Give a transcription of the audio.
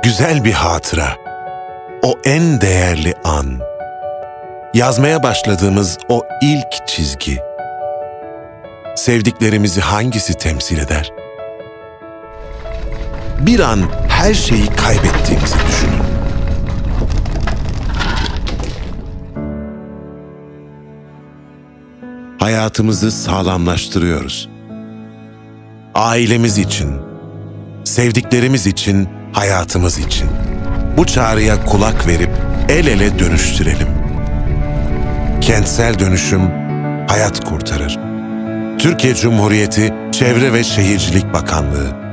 güzel bir hatıra, o en değerli an, yazmaya başladığımız o ilk çizgi. Sevdiklerimizi hangisi temsil eder? Bir an her şeyi kaybettiğimizi düşünün. Hayatımızı sağlamlaştırıyoruz. Ailemiz için, sevdiklerimiz için, hayatımız için. Bu çağrıya kulak verip el ele dönüştürelim. Kentsel dönüşüm hayat kurtarır. Türkiye Cumhuriyeti Çevre ve Şehircilik Bakanlığı